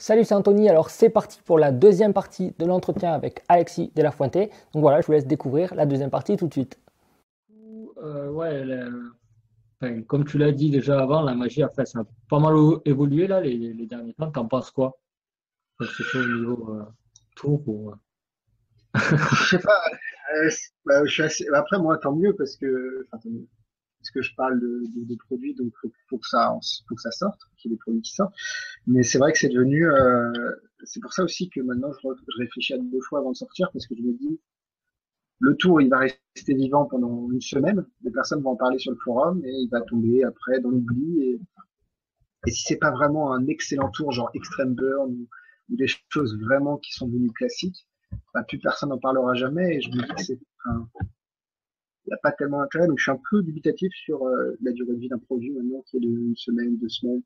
Salut, c'est Anthony. Alors, c'est parti pour la deuxième partie de l'entretien avec Alexis de la Fuente. Donc voilà, je vous laisse découvrir la deuxième partie tout de suite. Ouais, enfin, comme tu l'as dit déjà avant, la magie, enfin, ça a pas mal évolué là, les derniers temps. T'en penses quoi? Que ce soit au niveau tour ou. Je sais pas, je suis assez, après moi tant mieux parce que, enfin, tant mieux, parce que je parle de produits, donc faut que ça sorte, qu'il y ait des produits qui sortent. Mais c'est vrai que c'est devenu, c'est pour ça aussi que maintenant je réfléchis à deux fois avant de sortir parce que je me dis, le tour il va rester vivant pendant une semaine, les personnes vont en parler sur le forum et il va tomber après dans l'oubli et si c'est pas vraiment un excellent tour genre Extreme Burn ou des choses vraiment qui sont devenues classiques, bah, plus personne n'en parlera jamais et je me dis que c'est, enfin, il n'y a pas tellement d'intérêt. Donc, je suis un peu dubitatif sur la durée de vie d'un produit maintenant qui est de une semaine, 2 semaines.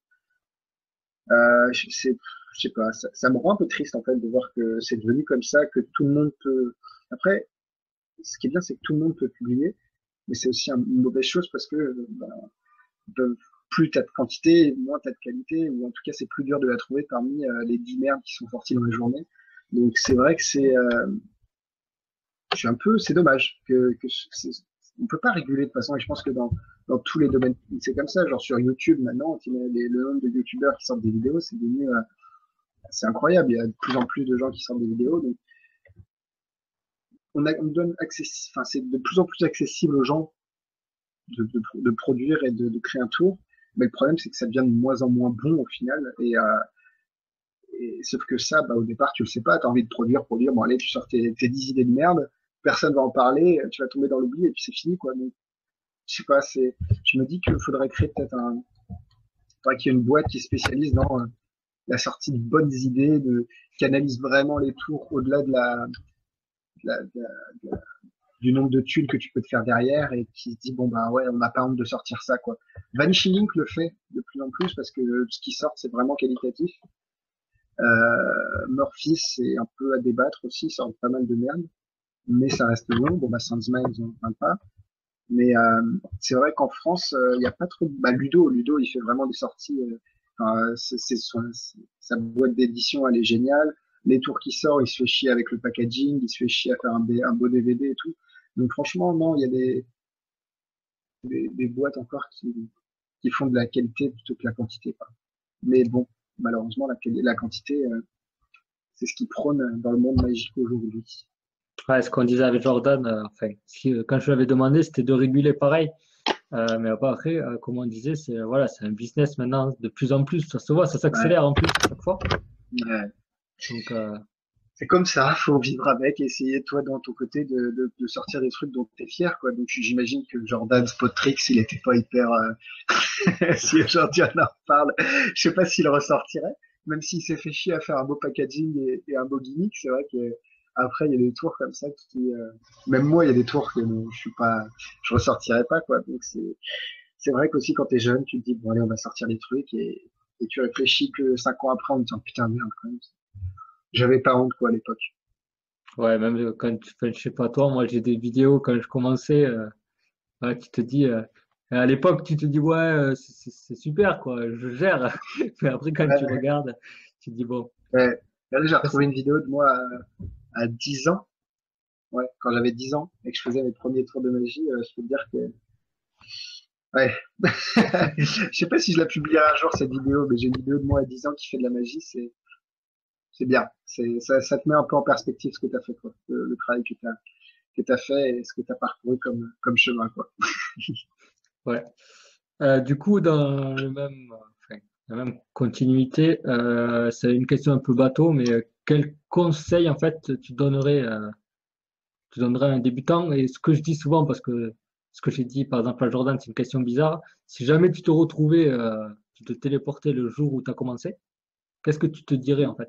Je sais pas, ça me rend un peu triste en fait de voir que c'est devenu comme ça, que tout le monde peut. Après, ce qui est bien, c'est que tout le monde peut publier, mais c'est aussi une mauvaise chose parce que bah, plus t'as de quantité, moins t'as de qualité, ou en tout cas, c'est plus dur de la trouver parmi les 10 merdes qui sont sorties dans la journée. Donc, c'est vrai que je suis un peu, c'est dommage on peut pas réguler de toute façon. Et je pense que dans tous les domaines, c'est comme ça. Genre sur YouTube maintenant, le nombre de YouTubeurs qui sortent des vidéos, c'est devenu, c'est incroyable. Il y a de plus en plus de gens qui sortent des vidéos. Donc on donne enfin c'est de plus en plus accessible aux gens de produire et de créer un tour. Mais le problème, c'est que ça devient de moins en moins bon au final. Et sauf que ça, bah, au départ, tu le sais pas, tu as envie de produire. Bon, allez, tu sors tes 10 idées de merde, personne va en parler, tu vas tomber dans l'oubli et puis c'est fini, quoi. Donc, je sais pas, je me dis qu'il faudrait créer faudrait qu'il y ait une boîte qui spécialise dans la sortie de bonnes idées, qui analyse vraiment les tours au-delà de la- de la- de la- du nombre de thunes que tu peux te faire derrière et qui se dit, bon, bah ouais, on n'a pas honte de sortir ça, quoi. Vanishing Link le fait de plus en plus parce que ce qui sort, c'est vraiment qualitatif. Morphis, c'est un peu à débattre aussi, ça sort pas mal de merde, mais ça reste long. Bon, bah, Sandsman, ils en parlent pas. Mais c'est vrai qu'en France, il n'y a pas trop. Bah, Ludo, il fait vraiment des sorties. Enfin, sa boîte d'édition, elle est géniale. Les tours qui sortent, il se fait chier avec le packaging, il se fait chier à faire un beau DVD et tout. Donc franchement, non, il y a des boîtes encore qui font de la qualité plutôt que la quantité, quoi. Mais bon, malheureusement, la quantité, c'est ce qui prône dans le monde magique aujourd'hui. Ouais, ce qu'on disait avec Jordan, enfin, quand je lui avais demandé, c'était de réguler pareil. Mais après, comme on disait, voilà, c'est un business maintenant de plus en plus. Ça se voit, ça Ouais. s'accélère en plus à chaque fois. Ouais. Donc, C'est comme ça, faut vivre avec, essayer toi dans ton côté de sortir des trucs dont tu es fier, quoi. Donc j'imagine que Jordan Spotrix, il était pas hyper si aujourd'hui on en reparle, je sais pas s'il ressortirait, même s'il s'est fait chier à faire un beau packaging et un beau gimmick, c'est vrai que après il y a des tours comme ça même moi il y a des tours que je suis pas je ressortirais pas, quoi. Donc c'est vrai qu'aussi quand t'es jeune, tu te dis bon allez on va sortir des trucs et tu réfléchis que 5 ans après en te disant putain merde quand même. J'avais pas honte, quoi, à l'époque. ouais, même quand enfin, je sais pas toi, moi j'ai des vidéos quand je commençais, ouais, tu te dis, à l'époque tu te dis ouais, c'est super quoi, je gère. Mais après quand tu Ouais, regardes, tu te dis bon, ouais. Là, j'ai après, retrouvé une vidéo de moi à 10 ans, ouais, quand j'avais 10 ans et que je faisais mes premiers tours de magie, je peux te dire que, ouais. Je sais pas si je la publierai un jour, cette vidéo, mais j'ai une vidéo de moi à 10 ans qui fait de la magie, c'est bien. Ça te met un peu en perspective ce que tu as fait, quoi. Le travail que t'as fait et ce que tu as parcouru comme chemin, quoi. ouais. Du coup, dans le même, enfin, la même continuité, c'est une question un peu bateau, mais quel conseil en fait tu donnerais à un débutant? Et ce que je dis souvent, parce que ce que j'ai dit par exemple à Jordan, c'est une question bizarre. Si jamais tu te retrouvais, tu te téléportais le jour où tu as commencé, qu'est-ce que tu te dirais en fait?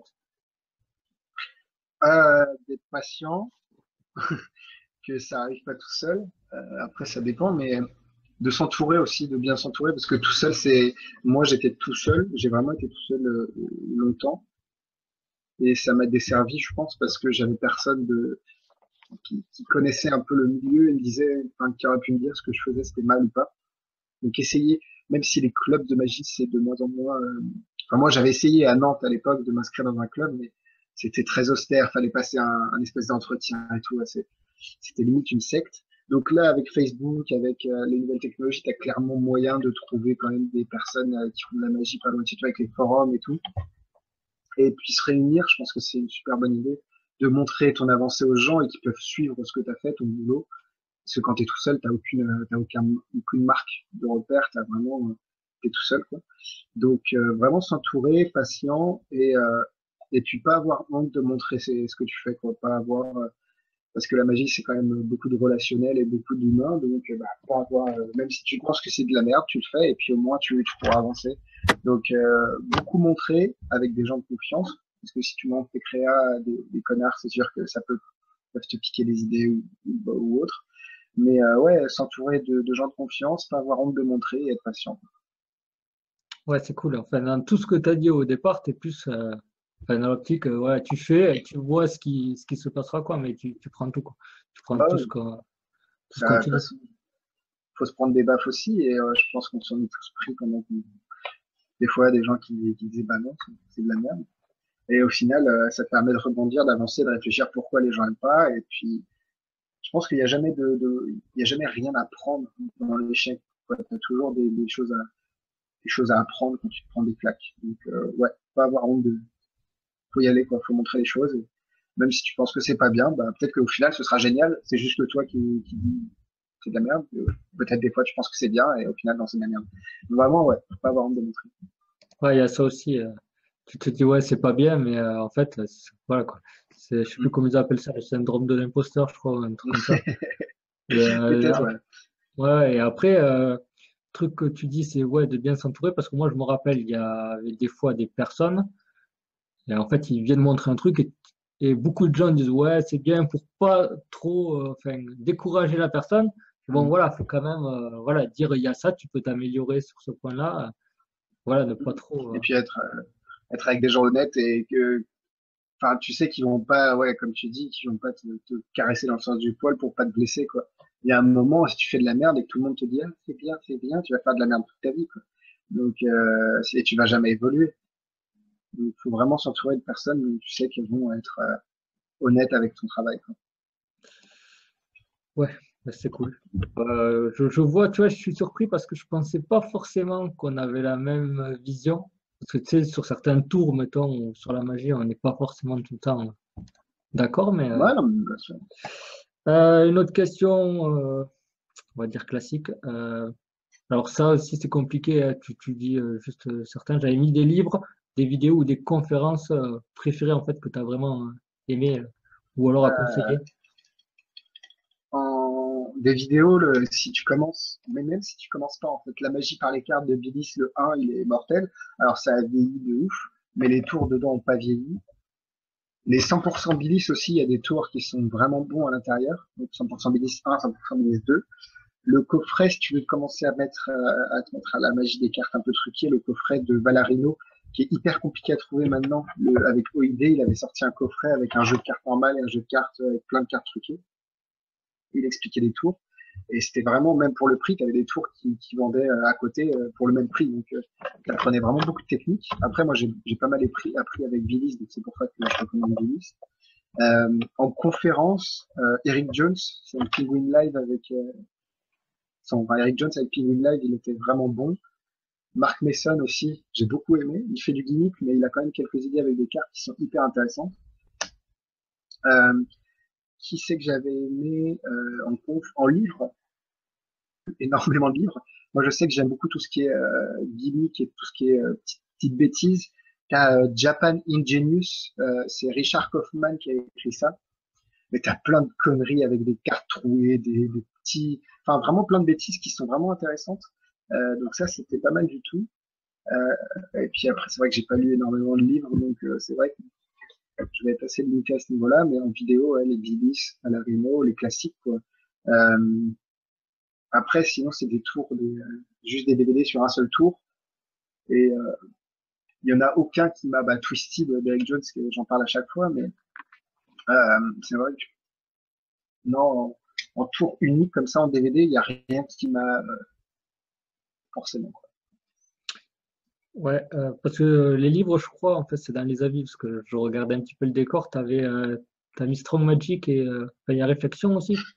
D'être patient, que ça arrive pas tout seul. Après, ça dépend, mais de s'entourer aussi, de bien s'entourer, parce que tout seul, moi, j'étais tout seul, j'ai vraiment été tout seul longtemps, et ça m'a desservi, je pense, parce que j'avais personne qui connaissait un peu le milieu et me disait, enfin, qui aurait pu me dire ce que je faisais, c'était mal ou pas. Donc, essayer, même si les clubs de magie, c'est de moins en moins Enfin, moi, j'avais essayé à Nantes à l'époque de m'inscrire dans un club, mais c'était très austère. Fallait passer un espèce d'entretien et tout. C'était limite une secte. Donc là, avec Facebook, avec les nouvelles technologies, tu as clairement moyen de trouver quand même des personnes qui font de la magie pas loin de chez toi avec les forums et tout. Et puis se réunir, je pense que c'est une super bonne idée de montrer ton avancée aux gens et qui peuvent suivre ce que tu as fait, ton boulot. Parce que quand tu es tout seul, aucune marque de repère, t'es tout seul, quoi. Donc vraiment s'entourer, patient et puis pas avoir honte de montrer ce que tu fais, quoi. Pas avoir parce que la magie c'est quand même beaucoup de relationnel et beaucoup d'humain, donc pas avoir même si tu penses que c'est de la merde, tu le fais et puis au moins tu pourras avancer. Donc beaucoup montrer avec des gens de confiance, parce que si tu montres tes créas à des connards, c'est sûr que ça peut peuvent te piquer les idées ou autre. Mais ouais, s'entourer de gens de confiance, pas avoir honte de montrer et être patient. Ouais, c'est cool. Enfin, dans tout ce que tu as dit au départ, tu es plus enfin, dans l'optique, ouais, tu fais et tu vois ce qui se passera, quoi, mais tu prends tout, quoi. Tu prends Bah ouais, tout ce qu'on de te toute dit. façon, faut se prendre des baffes aussi et je pense qu'on s'en est tous pris pendant des fois des gens qui disaient bah non, c'est de la merde. Et au final, ça te permet de rebondir, d'avancer, de réfléchir pourquoi les gens aiment pas. Et puis, je pense qu'il y a jamais il y a jamais rien à prendre dans l'échec. Tu as toujours des choses à apprendre quand tu te prends des claques. Donc, ouais, pas avoir honte faut y aller, quoi. Faut montrer les choses. Et même si tu penses que c'est pas bien, bah, peut-être qu'au final, ce sera génial. C'est juste que toi qui dis c'est de la merde. Peut-être des fois, tu penses que c'est bien et au final, non, c'est de la merde. Donc, vraiment, ouais, faut pas avoir honte de montrer. Ouais, il y a ça aussi. Tu te dis, ouais, c'est pas bien, mais en fait, voilà, quoi. Je sais plus Mm. comment ils appellent ça, le syndrome de l'imposteur, je crois, un truc comme ça. Et, Peut-être, ouais. ouais, et après, le truc que tu dis, c'est ouais, de bien s'entourer, parce que moi, je me rappelle, il y avait des fois des personnes. Et en fait, ils viennent montrer un truc et beaucoup de gens disent ouais, c'est bien pour pas trop enfin, décourager la personne. Bon, Mm. voilà, faut quand même voilà, dire il y a ça, tu peux t'améliorer sur ce point-là. Voilà, ne pas trop. Et puis être avec des gens honnêtes et que, enfin, tu sais qu'ils vont pas, ouais, comme tu dis, qu'ils vont pas te caresser dans le sens du poil pour pas te blesser, quoi. Il y a un moment, si tu fais de la merde et que tout le monde te dit, ah, c'est bien, tu vas faire de la merde toute ta vie, quoi. Donc, et tu vas jamais évoluer. Donc, faut vraiment s'entourer de personnes où tu sais qu'elles vont être honnêtes avec ton travail, quoi. Ouais, bah, c'est cool. Je vois, tu vois, je suis surpris parce que je pensais pas forcément qu'on avait la même vision. Parce que tu sais, sur certains tours, mettons, ou sur la magie, on n'est pas forcément tout le temps d'accord, mais Ouais, non, mais bien sûr. une autre question, on va dire classique. Alors ça aussi c'est compliqué, hein. Tu dis juste certains. J'avais mis des livres, des vidéos ou des conférences préférées en fait que tu as vraiment aimé ou alors à conseiller. Des vidéos, si tu commences, mais même si tu commences pas, en fait, la magie par les cartes de Billis, le 1, il est mortel. Alors, ça a vieilli de ouf, mais les tours dedans ont pas vieilli. Les 100% Billis aussi, il y a des tours qui sont vraiment bons à l'intérieur. Donc, 100% Billis 1, 100% Billis 2. Le coffret, si tu veux commencer à te mettre à la magie des cartes un peu truquées, le coffret de Valarino, qui est hyper compliqué à trouver maintenant, avec OID, il avait sorti un coffret avec un jeu de cartes normal et un jeu de cartes avec plein de cartes truquées. Il expliquait les tours. Et c'était vraiment, même pour le prix, tu avais des tours qui vendaient à côté pour le même prix. Donc, tu apprenais vraiment beaucoup de techniques. Après, moi, j'ai pas mal appris avec Billis, donc c'est pour ça que je recommande Billis. En conférence, Eric Jones, c'est un Penguin Live Eric Jones avec Penguin Live, il était vraiment bon. Mark Mason aussi, j'ai beaucoup aimé. Il fait du gimmick, mais il a quand même quelques idées avec des cartes qui sont hyper intéressantes. Euh, qui c'est que j'avais aimé en livre, énormément de livres. Moi, je sais que j'aime beaucoup tout ce qui est gimmick et tout ce qui est petite bêtise. T'as Japan Ingenious, c'est Richard Kaufman qui a écrit ça. Mais t'as plein de conneries avec des cartes trouées, des petits, enfin vraiment plein de bêtises qui sont vraiment intéressantes. Donc ça, c'était pas mal du tout. Et puis après, c'est vrai que j'ai pas lu énormément de livres, donc c'est vrai que je vais être assez limité à ce niveau-là. Mais en vidéo, ouais, les Bibis, à la Reno, les classiques, quoi. Euh, Après, sinon, c'est des tours, juste des DVD sur un seul tour. Et il y en a aucun qui m'a Twisted d'Eric Jones, que j'en parle à chaque fois, mais c'est vrai que non, en tour unique comme ça en DVD, il n'y a rien qui m'a forcément. Ouais, parce que les livres, je crois, en fait, c'est dans les avis, parce que je regardais un petit peu le décor, t'as mis Strong Magic et enfin, il y a Réflexion aussi.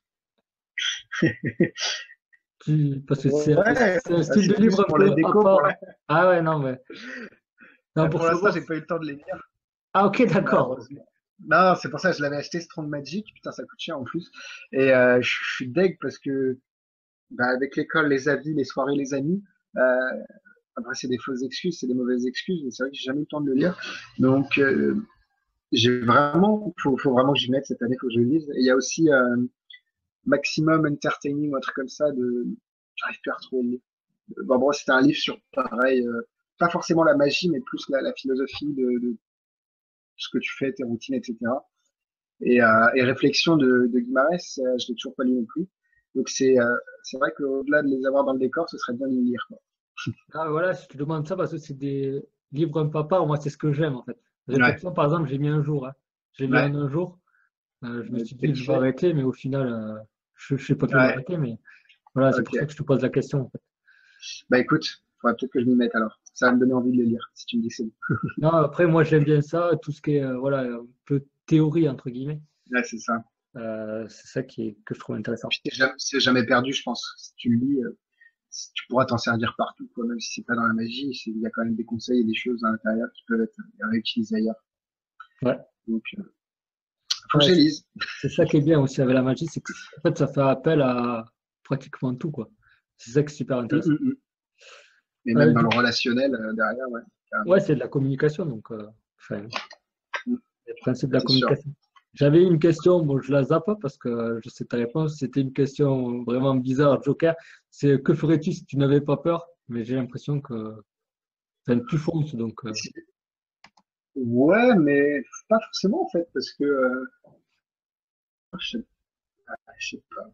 Parce que Ouais, c'est un style de c'est plus livre un pour la peu à déco. part. Ah ouais, non, mais non, pour Pour l'instant, savoir. j'ai pas eu le temps de les lire, Ah ok, d'accord. malheureusement. Non, c'est pour ça que je l'avais acheté Strong Magic. Putain, ça coûte cher en plus. Et je suis deg parce que bah, avec l'école, les avis, les soirées, les amis, après c'est des fausses excuses, c'est des mauvaises excuses. Mais c'est vrai que j'ai jamais eu le temps de le lire. Donc j'ai vraiment, faut vraiment que j'y mette cette année, faut que je le lise. Et il y a aussi Maximum Entertaining ou un truc comme ça. J'arrive plus à retrouver le livre. Bon, c'était un livre sur pareil, pas forcément la magie, mais plus la philosophie de ce que tu fais, tes routines, etc. Et Réflexion de Guimarães, je l'ai toujours pas lu non plus. Donc c'est vrai qu'au-delà de les avoir dans le décor, ce serait bien de les lire, quoi. Ah voilà, si tu demandes ça, parce que c'est des livres un peu à part, moi c'est ce que j'aime en fait. Ouais, Réflexion, par exemple, j'ai mis un jour. Hein. J'ai lu ouais, en un jour. Je me suis t'es dit, je vais kiffé. arrêter, mais au final, je n'ai pas pu Ouais, m'arrêter. Mais voilà, c'est pour ça ok. que je te pose la question, en fait. Bah écoute, faudrait peut-être que je m'y mette alors. Ça va me donner envie de les lire, si tu me dis que c'est bon. Non, après, moi, j'aime bien ça, tout ce qui est voilà, un peu théorie, entre guillemets. Ouais, c'est ça. C'est ça que je trouve intéressant. Puis c'est jamais perdu, je pense. Si tu le lis, tu pourras t'en servir partout, quoi. Même si c'est pas dans la magie, il y a quand même des conseils et des choses à l'intérieur qui peuvent être réutilisées ailleurs. Ouais, Donc, faut que ouais, je les lise. c'est ça qui est bien aussi avec la magie, c'est que en fait, ça fait appel à pratiquement tout, quoi. C'est ça qui est super Hum, intéressant. hum, hum. Et même dans Du le coup, relationnel, derrière, ouais, ouais, carrément. c'est de la communication, donc enfin, Hum, le principe de la c'est sûr. communication. J'avais une question, bon, je la zappe parce que je sais ta réponse. C'était une question vraiment bizarre, Joker. C'est que ferais-tu si tu n'avais pas peur? Mais j'ai l'impression que enfin, tu fonces, donc Ouais, mais pas forcément en fait, parce que je sais, je sais pas.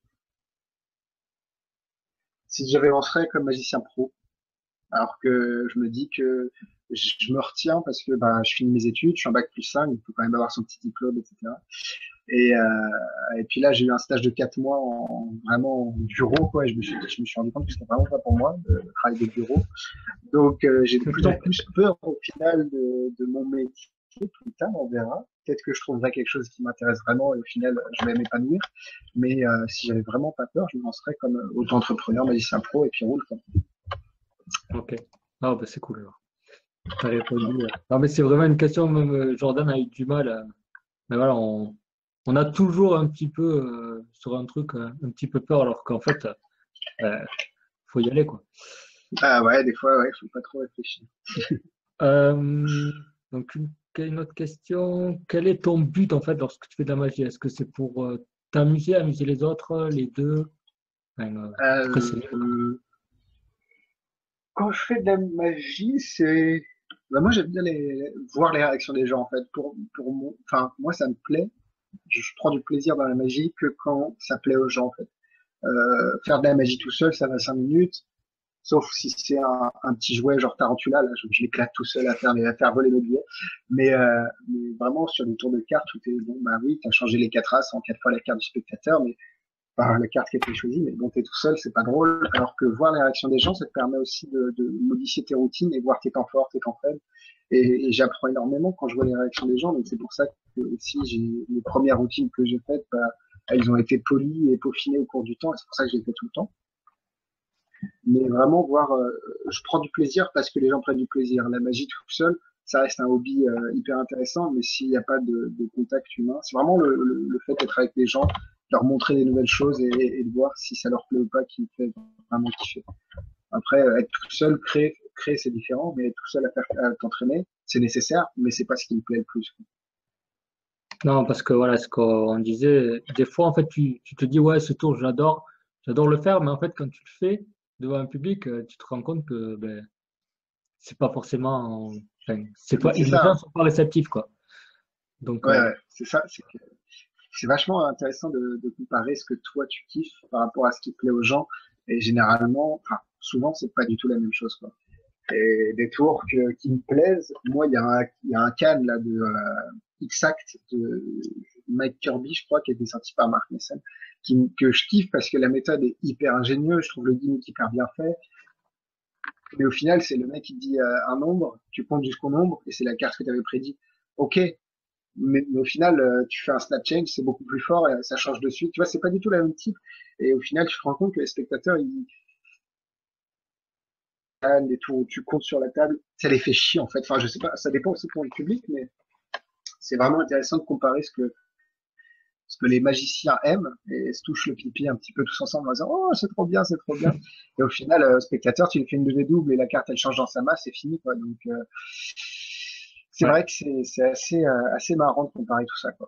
Si j'avancerais comme magicien pro, alors que je me dis que je me retiens parce que bah, je finis mes études, je suis en bac+5, il faut quand même avoir son petit diplôme, etc. Et puis là, j'ai eu un stage de 4 mois vraiment en bureau, quoi. Et je me suis rendu compte que c'était vraiment pas pour moi, le travail de bureau. Donc, j'ai de plus en plus peur au final de mon métier. Plus tard, on verra. Peut-être que je trouverai quelque chose qui m'intéresse vraiment et au final, je vais m'épanouir. Mais si j'avais vraiment pas peur, je me lancerais comme auto-entrepreneur, magicien pro et puis roule, quoi. ok. Ah, bah, c'est cool alors. T'as répondu. Non, mais c'est vraiment une question, même Jordan a eu du mal. Mais voilà, on a toujours un petit peu sur un truc un petit peu peur, alors qu'en fait, faut y aller, quoi. Ah ouais, des fois, ouais, faut pas trop réfléchir. Euh, donc, une autre question. Quel est ton but en fait lorsque tu fais de la magie? Est-ce que c'est pour t'amuser, amuser les autres, les deux? Enfin, après, c'est libre, quoi. Euh, Quand je fais de la magie, c'est, bah, moi j'aime bien voir les réactions des gens en fait. Enfin moi ça me plaît. Je prends du plaisir dans la magie que quand ça plaît aux gens en fait. Faire de la magie tout seul, ça va 5 minutes. Sauf si c'est un petit jouet genre Tarantula, là, je l'éclate tout seul à faire voler mes billets. Mais vraiment sur des tours de cartes où t'es bon, bah oui, t'as changé les 4 as en 4 fois la carte du spectateur, mais par la carte qui a été choisie, mais bon, t'es tout seul, c'est pas drôle. Alors que voir les réactions des gens, ça te permet aussi de modifier tes routines et voir tes temps forts, tes temps faibles. Et j'apprends énormément quand je vois les réactions des gens. Donc c'est pour ça que aussi les premières routines que j'ai faites, bah, elles ont été polies et peaufinées au cours du temps. Et c'est pour ça que je les fais tout le temps. Mais vraiment voir, je prends du plaisir parce que les gens prennent du plaisir. La magie tout seul, ça reste un hobby hyper intéressant, mais s'il n'y a pas de contact humain, c'est vraiment le fait d'être avec les gens, leur montrer des nouvelles choses et de voir si ça leur plaît ou pas qui me fait vraiment kiffer. Après, être tout seul, créer c'est différent, mais être tout seul à t'entraîner, c'est nécessaire, mais c'est pas ce qui me plaît le plus. Non, parce que voilà, ce qu'on disait, des fois, en fait, tu te dis, ouais, ce tour, j'adore le faire, mais en fait, quand tu le fais devant un public, tu te rends compte que ben, c'est pas forcément, enfin, c'est pas, C'est les ça, gens hein. sont pas réceptifs, quoi. Donc, Ouais, ouais, c'est ça. C'est vachement intéressant de comparer ce que toi tu kiffes par rapport à ce qui plaît aux gens. Et généralement, enfin, souvent, c'est pas du tout la même chose, quoi. Et des tours qui me plaisent, moi, il y a un can là de X-Act de Mike Kirby, je crois, qui a été sorti par Mark Mason, que je kiffe parce que la méthode est hyper ingénieuse, je trouve le gimmick hyper bien fait. Mais au final, c'est le mec qui dit un nombre, tu comptes jusqu'au nombre, et c'est la carte que tu avais prédit. Ok, mais au final, tu fais un snap change, c'est beaucoup plus fort, et ça change de suite. Tu vois, c'est pas du tout la même type. Et au final, tu te rends compte que les spectateurs, ils les tours où tu comptes sur la table, ça les fait chier en fait. Enfin, je sais pas, ça dépend aussi pour le public, mais c'est vraiment intéressant de comparer ce que les magiciens aiment et se touchent le pipi un petit peu tous ensemble en disant oh c'est trop bien, c'est trop bien. Et au final, spectateur, tu lui fais une levée double et la carte elle change dans sa masse, c'est fini quoi. Donc c'est Ouais. vrai que c'est assez marrant de comparer tout ça quoi.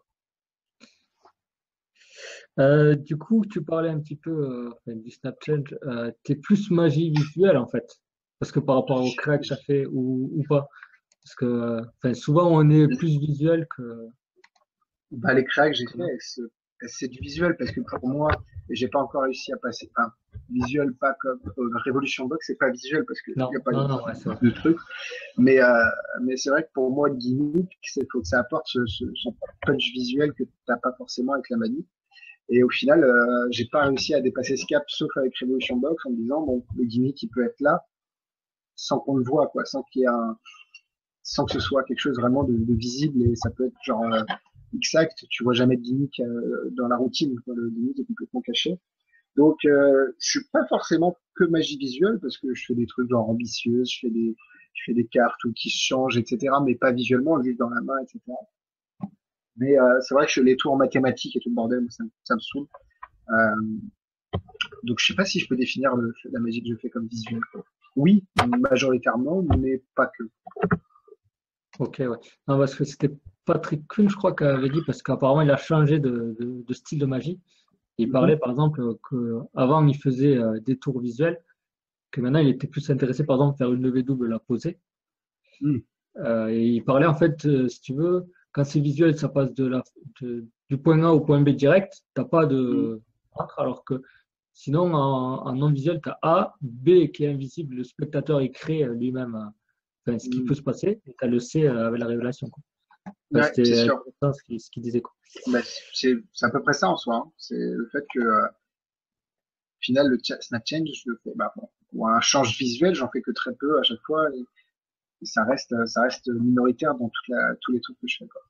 Du coup, tu parlais un petit peu enfin, du Snap Change. T'es plus magie visuelle en fait, parce que par rapport au crack que t'as fait ou pas. Parce que enfin, souvent on est plus visuel Bah, les cracks que j'ai que... fait, c'est du visuel parce que pour moi, et j'ai pas encore réussi à passer, enfin, visuel pas comme Revolution Box, c'est pas visuel parce qu'il n'y a Non, pas non, non, ouais, c'est vrai. de truc. Mais, euh, mais c'est vrai que pour moi, le gimmick, c'est faut que ça apporte ce punch visuel que t'as pas forcément avec la manie. Et au final, j'ai pas réussi à dépasser ce cap, sauf avec Revolution Box, en me disant bon, le gimmick il peut être là sans qu'on le voit, quoi, sans qu'il y ait sans que ce soit quelque chose vraiment de visible. Et ça peut être genre exact, tu vois jamais de gimmick dans la routine, quoi, le gimmick est complètement caché. Donc, je suis pas forcément que magie visuelle parce que je fais des trucs genre ambitieux, je fais des cartes ou qui se changent, etc. Mais pas visuellement, juste dans la main, etc. Mais c'est vrai que les tours en mathématiques et tout le bordel, ça me saoule. Euh, donc, je sais pas si je peux définir la magie que je fais comme visuelle. Quoi. Oui, majoritairement, mais pas que. Ok, ouais. Non, parce que c'était Patrick Kuhn, je crois, qui avait dit, parce qu'apparemment il a changé de style de magie. Il Mhm. parlait par exemple qu'avant il faisait des tours visuels, que maintenant il était plus intéressé par exemple faire une levée double, la poser. Mhm. Et il parlait en fait, si tu veux, quand c'est visuel, ça passe du point A au point B direct, t'as pas Mhm. de entre, alors que sinon en non visuel, tu as A, B qui est invisible, le spectateur il crée lui-même enfin, ce qui peut Mhm. se passer, et tu as le C avec la révélation, quoi. Enfin, Ouais, c'est c'était sûr. intéressant ce qu'il disait, quoi. Bah, c'est à peu près ça en soi. Hein. C'est le fait que, au final, snap change, je le fais, bah, bon, ou un change visuel, j'en fais que très peu à chaque fois, et ça reste minoritaire dans tous les trucs que je fais, quoi.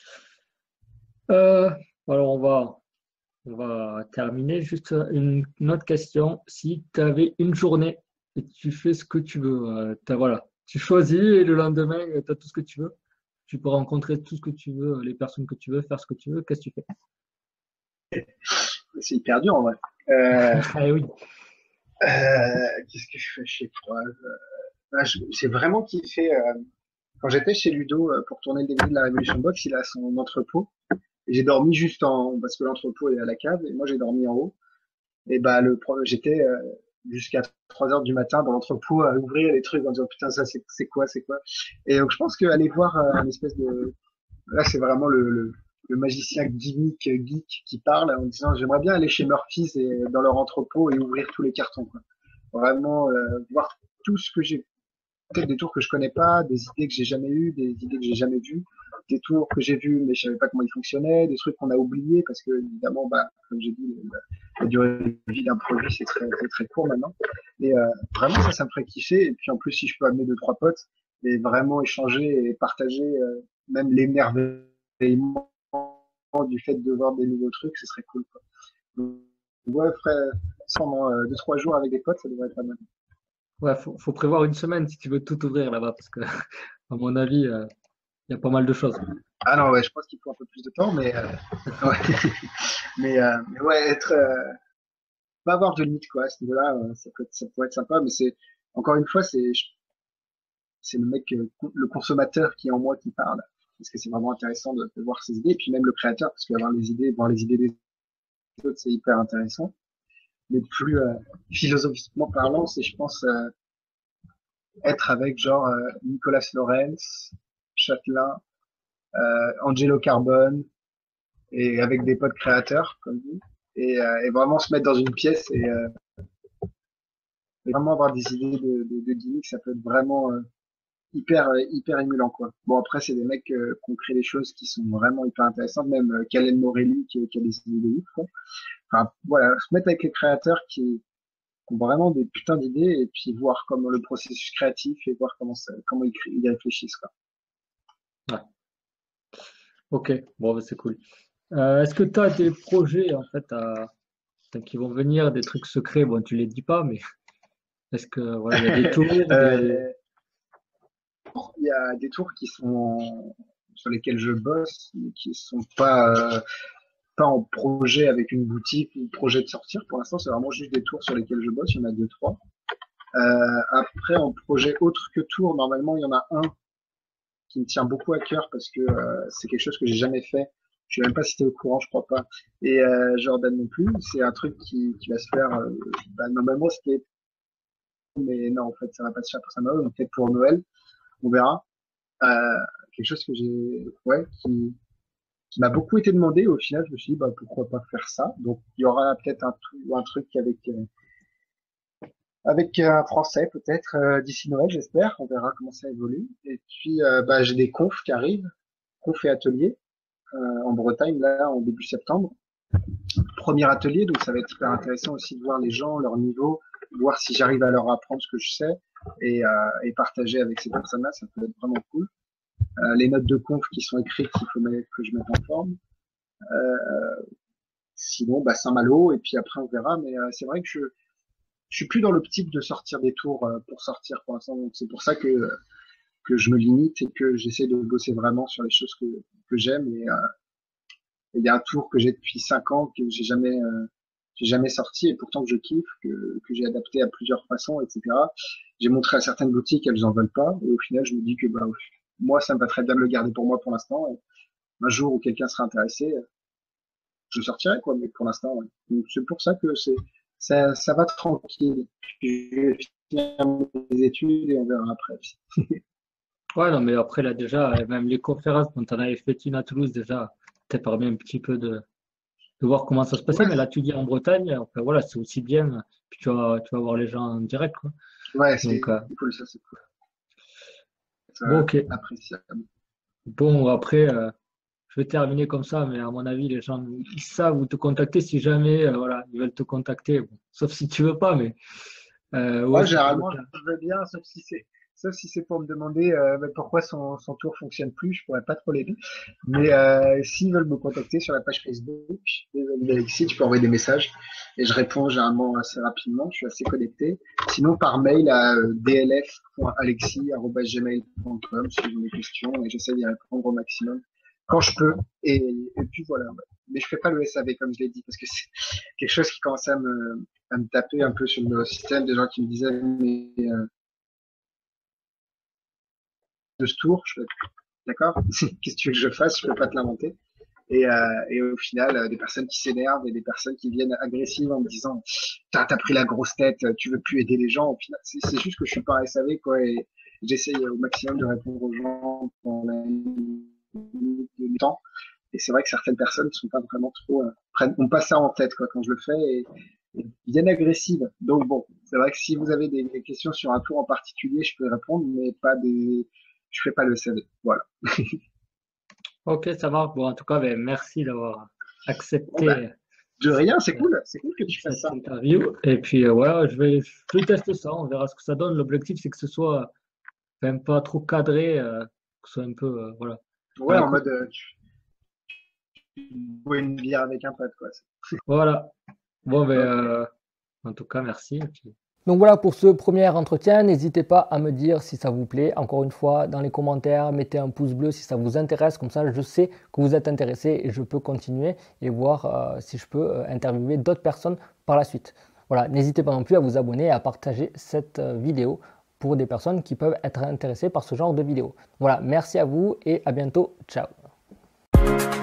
Euh, alors on va terminer. Juste une autre question. Si tu avais une journée et tu fais ce que tu veux, voilà, tu choisis et le lendemain, tu as tout ce que tu veux. Tu peux rencontrer tout ce que tu veux, les personnes que tu veux, faire ce que tu veux. Qu'est-ce que tu fais? C'est hyper dur, en vrai. Euh, Ah oui. qu'est-ce que je fais chez toi? J'ai vraiment kiffé, quand j'étais chez Ludo, pour tourner le DVD de la Révolution Box, il a son entrepôt. Et j'ai dormi juste parce que l'entrepôt est à la cave, et moi j'ai dormi en haut. Et bah j'étais jusqu'à 3 heures du matin dans l'entrepôt à ouvrir les trucs en disant putain ça c'est quoi c'est quoi. Et donc je pense qu'aller voir un espèce de là c'est vraiment le magicien gimmick geek qui parle en disant j'aimerais bien aller chez Murphy's et dans leur entrepôt et ouvrir tous les cartons quoi. Vraiment voir tout ce que j'ai peut-être des tours que je connais pas, des idées que j'ai jamais eues, des idées que j'ai jamais vues, des tours que j'ai vus mais je savais pas comment ils fonctionnaient, des trucs qu'on a oubliés parce que évidemment, bah, comme j'ai dit, la durée de vie d'un produit c'est très court maintenant. Et vraiment ça me ferait kiffer. Et puis en plus si je peux amener deux trois potes et vraiment échanger et partager même l'émerveillement du fait de voir des nouveaux trucs, ce serait cool. Quoi. Donc, ouais, frère, pendant 2-3 jours avec des potes, ça devrait être pas mal. Ouais, faut prévoir une semaine si tu veux tout ouvrir là-bas, parce que, à mon avis, il y a pas mal de choses. Ah non, ouais, je pense qu'il faut un peu plus de temps, mais ouais. Mais ouais, pas avoir de limite quoi. À ce niveau-là, ça pourrait être sympa, mais c'est encore une fois, c'est le mec, le consommateur qui est en moi qui parle, parce que c'est vraiment intéressant de voir ses idées, et puis même le créateur, parce qu'avoir les idées, voir les idées des autres, c'est hyper intéressant. Mais plus philosophiquement parlant, c'est je pense être avec genre Nicolas Lorenz, Châtelain, Angelo Carbone, et avec des potes créateurs comme vous, et vraiment se mettre dans une pièce et vraiment avoir des idées de gimmicks, ça peut être vraiment hyper émulant quoi. Bon après c'est des mecs qui ont créé des choses qui sont vraiment hyper intéressantes, même Kalen Morelli qui a des idées de ouf quoi. Enfin voilà, se mettre avec les créateurs ont vraiment des putains d'idées et puis voir comment le processus créatif et voir comment ils réfléchissent, quoi. Ouais. Ok, bon, bah, c'est cool. Est-ce que tu as des projets en fait qui vont venir, des trucs secrets? Bon, tu les dis pas, mais est-ce que voilà, il y a des tours, Euh, il y a des tours sur lesquels je bosse, mais qui sont pas en projet avec une boutique ou projet de sortir. Pour l'instant, c'est vraiment juste des tours sur lesquels je bosse. Il y en a deux, trois. Après, en projet autre que tour, normalement, il y en a un qui me tient beaucoup à cœur parce que c'est quelque chose que j'ai jamais fait. Je sais même pas si t'es au courant, je crois pas. Et Jordan non plus. C'est un truc qui va se faire. Normalement, c'était, mais non, en fait, ça va pas se faire pour ça Noël. Donc peut-être pour Noël, on verra. Euh, quelque chose que ouais, qui m'a beaucoup été demandé. Au final, je me suis dit, bah, pourquoi pas faire ça. Donc il y aura peut-être un truc avec un français peut-être d'ici Noël, j'espère. On verra comment ça évolue. Et puis, bah, j'ai des confs qui arrivent, confs et ateliers en Bretagne là en début septembre. Premier atelier, donc ça va être hyper intéressant aussi de voir les gens, leur niveau, voir si j'arrive à leur apprendre ce que je sais et partager avec ces personnes-là, ça peut être vraiment cool. Les notes de conf qui sont écrites, il faut que je mette en forme. Sinon, bah, Saint-Malo, et puis après on verra. Mais c'est vrai que je suis plus dans l'optique de sortir des tours pour sortir pour l'instant. Donc c'est pour ça que je me limite et que j'essaie de bosser vraiment sur les choses que j'aime. Et il y a un tour que j'ai depuis 5 ans que j'ai jamais sorti et pourtant que je kiffe, que j'ai adapté à plusieurs façons, etc. J'ai montré à certaines boutiques, elles en veulent pas. Et au final, je me dis que bah, moi, ça me va très bien de le garder pour moi pour l'instant. Et un jour où quelqu'un sera intéressé, je sortirai, quoi. Mais pour l'instant, ouais. Donc, c'est pour ça que ça va tranquille. Puis, je vais finir mes études et on verra après. ouais, non, mais après, là, déjà, même les conférences dont on avait fait une à Toulouse, déjà, t'as permis un petit peu de voir comment ça se passait. Ouais, Mais là, tu dis en Bretagne, enfin, voilà, c'est aussi bien. Puis tu vas voir les gens en direct, quoi. ouais, Donc, c'est cool, ça, c'est cool. bon, Ça, ok. appréciable. Bon, après, je vais terminer comme ça, mais à mon avis, les gens, ils savent où te contacter si jamais, voilà, ils veulent te contacter. Bon, sauf si tu veux pas, mais où Ouais, est-ce qu'ils peuvent le généralement, faire? je veux bien, sauf si c'est pour me demander bah, pourquoi son tour fonctionne plus, je pourrais pas trop l'aider. Mais s'ils veulent me contacter sur la page Facebook, désolé Alexis, tu peux envoyer des messages et je réponds généralement assez rapidement, je suis assez connecté. Sinon, par mail à dlf.alexis@gmail.com si vous avez des questions et j'essaie d'y répondre au maximum quand je peux. Et puis voilà. Ouais. Mais je fais pas le SAV comme je l'ai dit parce que c'est quelque chose qui commençait à me taper un peu sur le système, des gens qui me disaient mais de ce tour, je fais d'accord, qu'est-ce que tu veux que je fasse, je peux pas te l'inventer. Et au final, des personnes qui s'énervent et des personnes qui viennent agressives en me disant t'as pris la grosse tête, tu veux plus aider les gens. Au final, c'est juste que je suis pas SAV quoi et j'essaye au maximum de répondre aux gens dans la limite du temps. Et c'est vrai que certaines personnes ne sont pas vraiment trop on passe ça en tête quoi quand je le fais et viennent agressives. Donc bon, c'est vrai que si vous avez des questions sur un tour en particulier, je peux répondre, mais je fais pas le CV. Voilà. Ok, ça marche. Bon, en tout cas, ben, merci d'avoir Bon bah, accepté de rien, cette, c'est cool que tu fasses cette ça. interview. Et puis, voilà, je vais tester ça. On verra ce que ça donne. L'objectif, c'est que ce soit même pas trop cadré, que ce soit un peu, voilà, à Ouais, la en cool. mode tu bois une bière avec un pote quoi. Voilà. Bon, ben, Ok. en tout cas, merci. Et puis, Donc voilà pour ce premier entretien. N'hésitez pas à me dire si ça vous plaît. Encore une fois, dans les commentaires, mettez un pouce bleu si ça vous intéresse. Comme ça, je sais que vous êtes intéressé et je peux continuer et voir si je peux interviewer d'autres personnes par la suite. Voilà, n'hésitez pas non plus à vous abonner et à partager cette vidéo pour des personnes qui peuvent être intéressées par ce genre de vidéo. Voilà, merci à vous et à bientôt. Ciao.